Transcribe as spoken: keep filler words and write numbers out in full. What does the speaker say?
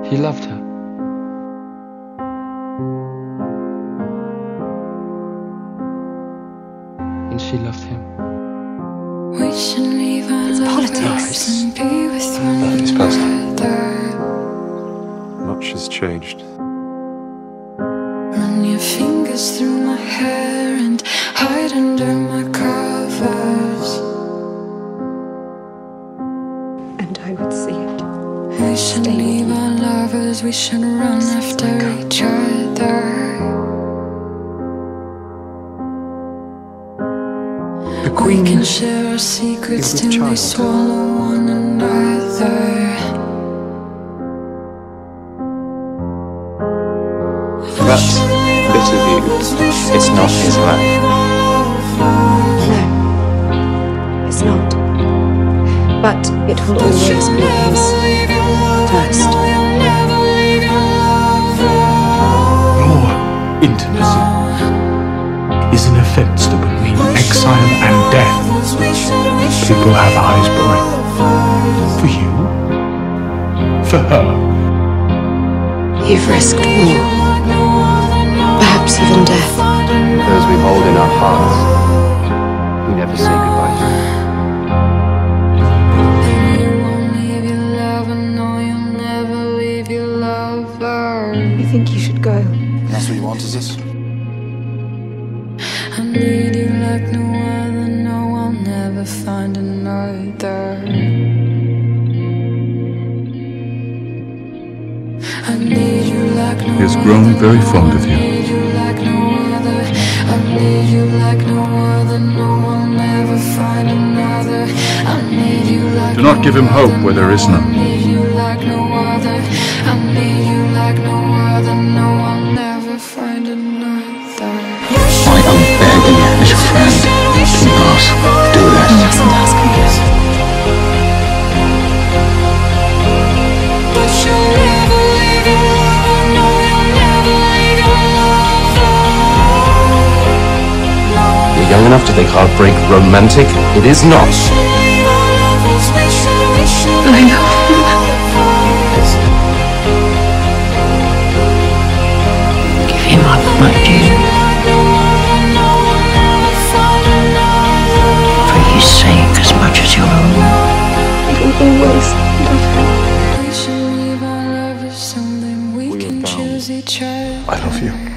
He loved her. And she loved him. We should leave our It's politics. And be with one Nothing's personal. another. Much has changed. Run your fingers through my hair and hide under my covers. And I would see it. We should leave our lovers, we should run after each other. The We Queen can share our secrets is till with we child. swallow one another. That bit of you, it's not his land. No, it's not. But it will always be his first. Your intimacy is an offence to between exile and death. People have eyes, boy. For you. For her. You've risked more. Perhaps even death. Those we hold in our hearts, we never say goodbye to. You won't leave your lover, no, you'll never leave your lover. I think you should go. That's what you want, is this? I need you like no other, no, I'll never find another. I need you like no He has grown other, very no, fond of I you. need you like no other. I need you like no other, no, I'll never find another. I need you like Do not no give him hope other, where there is no, none. I need you like no other. I need you like no other, no, I'll never find another. I am begging you as a friend to not do this. You mustn't ask me this. But you'll never leave your lover, no, you'll never leave your lover. You're young enough to think heartbreak romantic? It is not. I love him. Give him up, my dear. For his sake as much as your own. I will always love him. We should leave our lovers, something we We are can bound. choose each other. I love you.